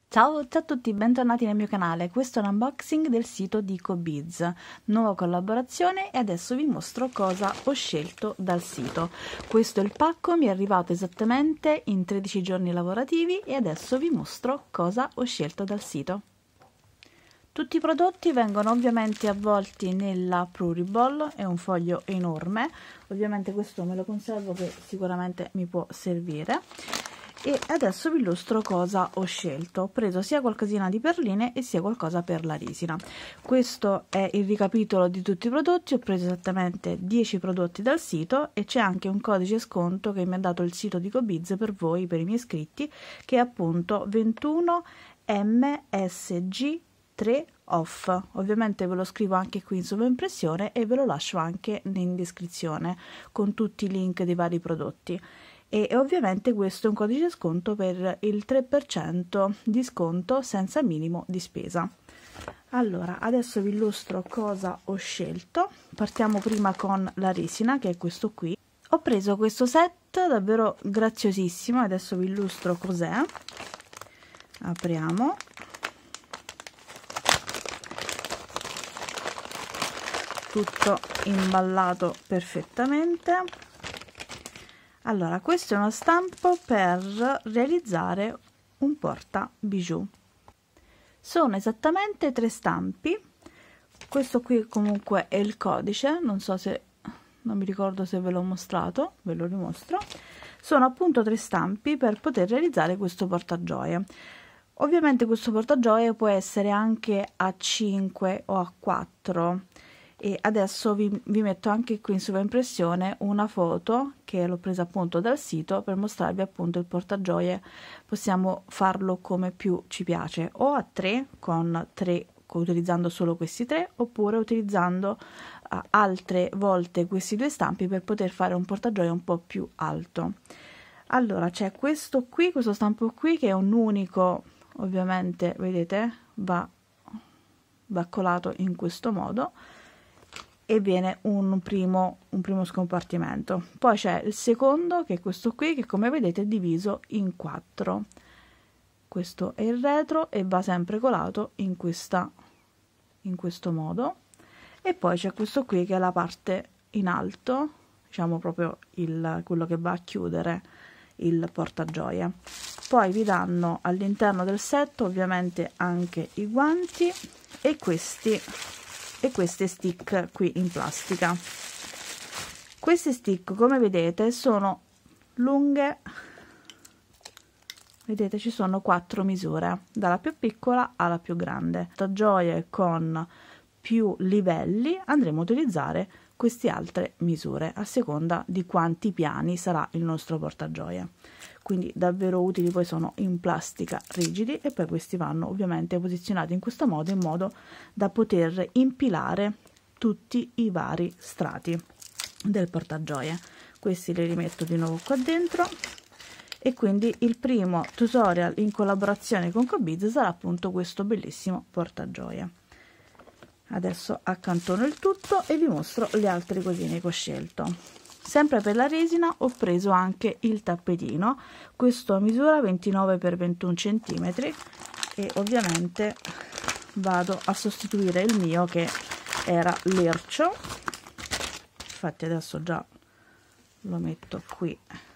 Ciao a tutti, bentornati nel mio canale. Questo è un unboxing del sito DecoBiz, nuova collaborazione, e adesso vi mostro cosa ho scelto dal sito. Questo è il pacco, mi è arrivato esattamente in 13 giorni lavorativi e adesso vi mostro cosa ho scelto dal sito. Tutti i prodotti vengono ovviamente avvolti nella Pluriball, è un foglio enorme, ovviamente questo me lo conservo che sicuramente mi può servire. E adesso vi illustro cosa ho scelto. Ho preso sia qualcosina di perline e sia qualcosa per la resina. Questo è il ricapitolo di tutti i prodotti. Ho preso esattamente 10 prodotti dal sito e c'è anche un codice sconto che mi ha dato il sito DecoBiz per voi, per i miei iscritti, che è appunto 21MSG3 off. Ovviamente ve lo scrivo anche qui in sovraimpressione e ve lo lascio anche in descrizione con tutti i link dei vari prodotti. E ovviamente questo è un codice sconto per il 3% di sconto senza minimo di spesa. Allora, adesso vi illustro cosa ho scelto. Partiamo prima con la resina, che è questo qui. Ho preso questo set davvero graziosissimo, adesso vi illustro cos'è. Apriamo. Tutto imballato perfettamente. Allora, questo è uno stampo per realizzare un porta bijou. Sono esattamente 3 stampi. Questo qui comunque è il codice, non mi ricordo se ve l'ho mostrato, ve lo rimostro. Sono appunto 3 stampi per poter realizzare questo portagioie. Ovviamente questo portagioie può essere anche a 5 o a 4. E adesso vi metto anche qui in sovraimpressione una foto che l'ho presa appunto dal sito per mostrarvi appunto il portagioie. Possiamo farlo come più ci piace, o a 3 utilizzando solo questi 3, oppure utilizzando altre volte questi 2 stampi per poter fare un portagioie un po' più alto. Allora c'è questo stampo qui che è un unico, ovviamente vedete va colato in questo modo e viene un primo scompartimento. Poi c'è il secondo, che è questo qui, che come vedete è diviso in 4. Questo è il retro e va sempre colato in questo modo. E poi c'è questo qui che è la parte in alto, diciamo proprio quello che va a chiudere il portagioie. Poi vi danno all'interno del set ovviamente anche i guanti e queste stick qui in plastica. Queste stick, come vedete, sono lunghe, vedete ci sono 4 misure, dalla più piccola alla più grande. Portagioie con più livelli andremo a utilizzare queste altre misure a seconda di quanti piani sarà il nostro portagioie. Quindi davvero utili, poi sono in plastica rigidi e poi questi vanno ovviamente posizionati in questo modo, in modo da poter impilare tutti i vari strati del portagioie. Questi li rimetto di nuovo qua dentro e quindi il primo tutorial in collaborazione con DecoBiz sarà appunto questo bellissimo portagioie. Adesso accantono il tutto e vi mostro le altre cosine che ho scelto. Sempre per la resina ho preso anche il tappetino, questo a misura 29 x 21 cm e ovviamente vado a sostituire il mio che era lercio. Infatti adesso già lo metto qui,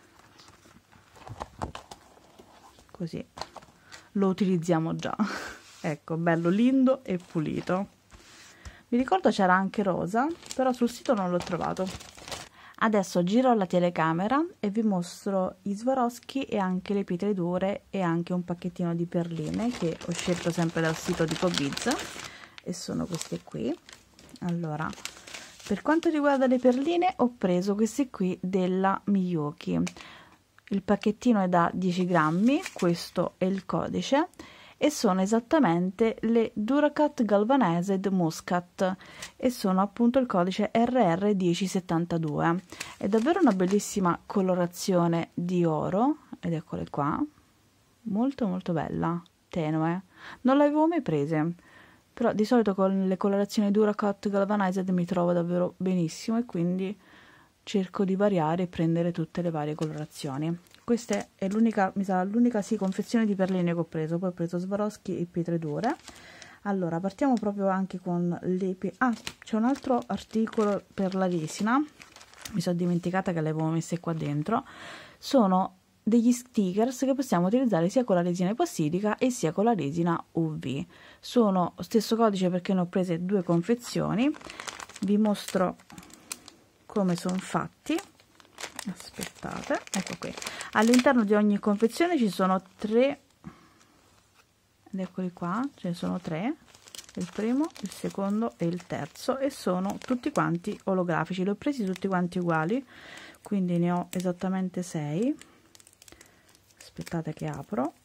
così lo utilizziamo già. Ecco, bello lindo e pulito. Mi ricordo c'era anche rosa, però sul sito non l'ho trovato. Adesso giro la telecamera e vi mostro i Swarovski e anche le pietre dure e anche un pacchettino di perline che ho scelto sempre dal sito DecoBiz e sono queste qui. Allora, per quanto riguarda le perline ho preso queste qui della Miyuki. Il pacchettino è da 10 grammi, questo è il codice e sono esattamente le Duracut Galvanized Muscat e sono appunto il codice RR1072. È davvero una bellissima colorazione di oro ed eccole qua, molto molto bella, tenue, non l'avevo mai prese, però di solito con le colorazioni Duracut Galvanized mi trovo davvero benissimo e quindi cerco di variare e prendere tutte le varie colorazioni. questa è l'unica, mi sa, l'unica sì, confezione di perline che ho preso. Poi ho preso Swarovski e pietre dure. Allora, partiamo proprio anche con le... c'è un altro articolo per la resina, mi sono dimenticata che le avevo messe qua dentro. Sono degli stickers che possiamo utilizzare sia con la resina epossidica e sia con la resina UV. Sono stesso codice perché ne ho prese 2 confezioni. Vi mostro come sono fatti. Aspettate, ecco qui. All'interno di ogni confezione ci sono 3, ed eccoli qua, ce ne sono 3, il primo, il secondo e il terzo, e sono tutti quanti olografici. Li ho presi tutti quanti uguali, quindi ne ho esattamente 6. Aspettate che apro,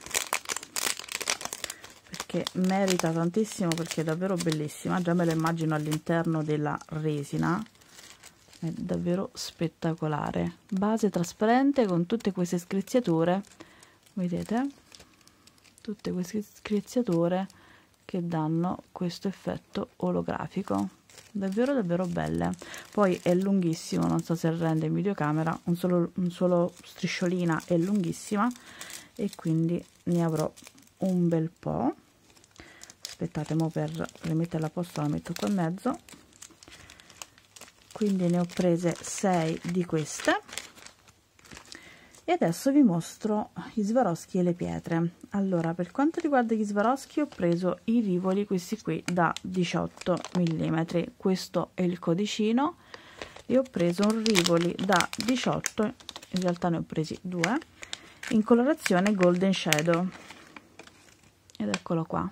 perché merita tantissimo, perché è davvero bellissima. Già me la immagino all'interno della resina, è davvero spettacolare. Base trasparente con tutte queste scricciature, vedete? Tutte queste scricciature che danno questo effetto olografico, davvero davvero belle. Poi è lunghissimo, non so se rende in videocamera, un solo strisciolina è lunghissima, e quindi ne avrò un bel po'. Aspettate, mo per rimetterla a posto la metto qua in mezzo. Quindi ne ho prese 6 di queste, e adesso vi mostro gli Swarovski e le pietre. Allora, per quanto riguarda gli Swarovski ho preso i rivoli, questi qui da 18 mm, questo è il codicino, e ho preso un rivoli da 18, in realtà ne ho presi 2, in colorazione golden shadow, ed eccolo qua.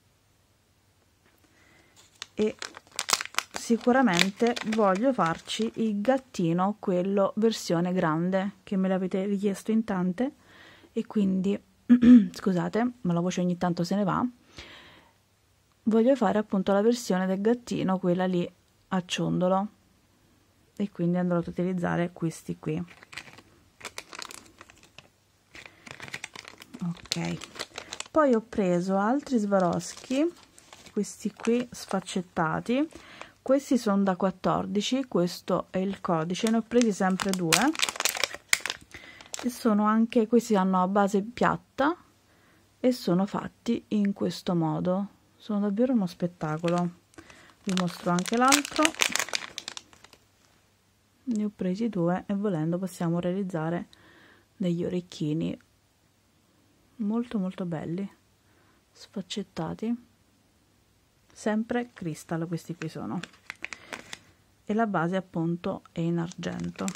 E sicuramente voglio farci il gattino, quello versione grande, che me l'avete richiesto in tante, e quindi scusate, ma la voce ogni tanto se ne va. Voglio fare appunto la versione del gattino, quella lì a ciondolo, e quindi andrò ad utilizzare questi qui. Ok, poi ho preso altri Swarovski, questi qui sfaccettati. Questi sono da 14, questo è il codice, ne ho presi sempre 2, e sono anche, questi hanno a base piatta e sono fatti in questo modo, sono davvero uno spettacolo. Vi mostro anche l'altro, ne ho presi 2, e volendo possiamo realizzare degli orecchini molto molto belli, sfaccettati. Sempre crystal questi qui sono, e la base appunto è in argento.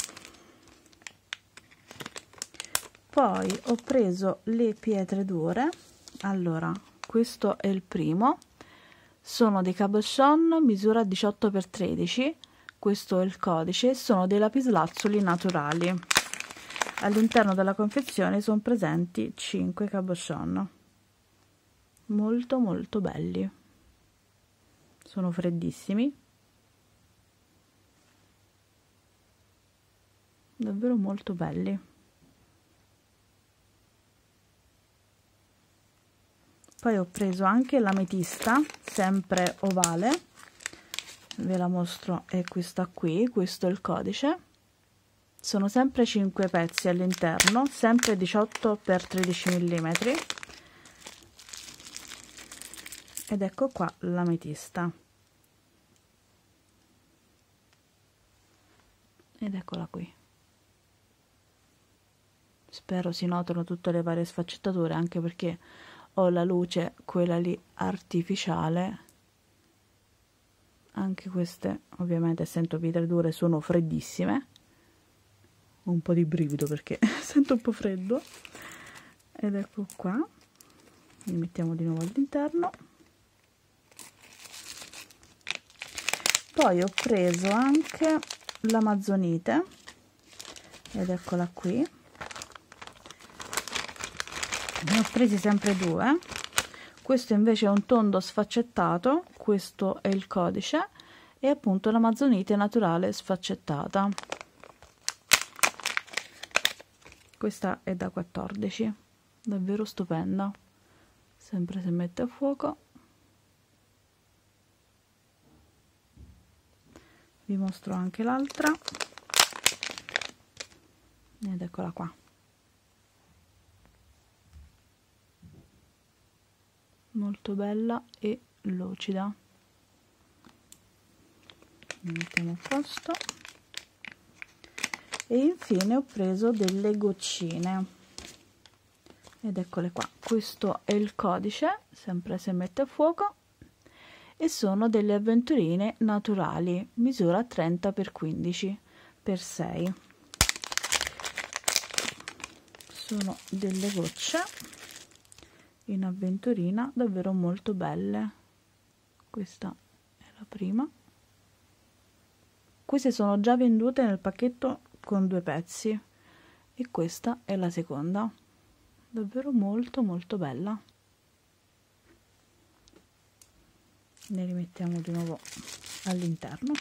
Poi ho preso le pietre dure. Allora, questo è il primo, sono dei cabochon misura 18x13, questo è il codice, sono dei lapislazzuli naturali. All'interno della confezione sono presenti 5 cabochon, molto molto belli. Sono freddissimi, davvero molto belli. Poi ho preso anche l'ametista, sempre ovale, ve la mostro, è questa qui, questo è il codice. Sono sempre 5 pezzi all'interno, sempre 18x13 mm, ed ecco qua l'ametista. Ed eccola qui. Spero si notano tutte le varie sfaccettature, anche perché ho la luce, quella lì artificiale. Anche queste, ovviamente, essendo pietre dure, sono freddissime. Ho un po' di brivido perché sento un po' freddo. Ed ecco qua. Li mettiamo di nuovo all'interno. Poi ho preso anche l'Amazonite, ed eccola qui. Ne ho presi sempre 2. Questo invece è un tondo sfaccettato, questo è il codice, e appunto l'Amazonite naturale sfaccettata. Questa è da 14, davvero stupenda, sempre se mette a fuoco. Vi mostro anche l'altra, ed eccola qua. molto bella e lucida. Mettiamo a posto. E infine ho preso delle goccine ed eccole qua. Questo è il codice, sempre se mette a fuoco, e sono delle avventurine naturali, misura 30x15x6. Sono delle gocce in avventurina davvero molto belle. Questa è la prima. Queste sono già vendute nel pacchetto con 2 pezzi e questa è la seconda, davvero molto molto bella. Ne rimettiamo di nuovo all'interno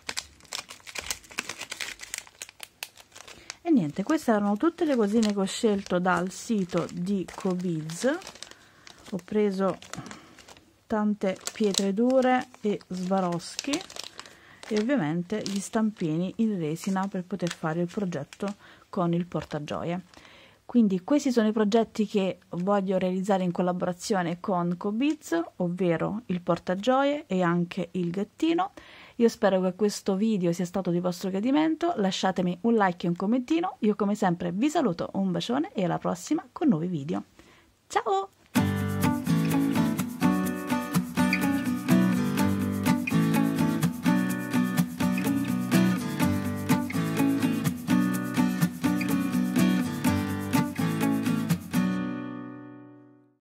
e niente, queste erano tutte le cosine che ho scelto dal sito di Cobiz. Ho preso tante pietre dure e Swarovski e ovviamente gli stampini in resina per poter fare il progetto con il portagioie. Quindi questi sono i progetti che voglio realizzare in collaborazione con Cobiz, ovvero il portagioie e anche il gattino. Io spero che questo video sia stato di vostro gradimento, lasciatemi un like e un commentino. Io come sempre vi saluto, un bacione e alla prossima con nuovi video. Ciao!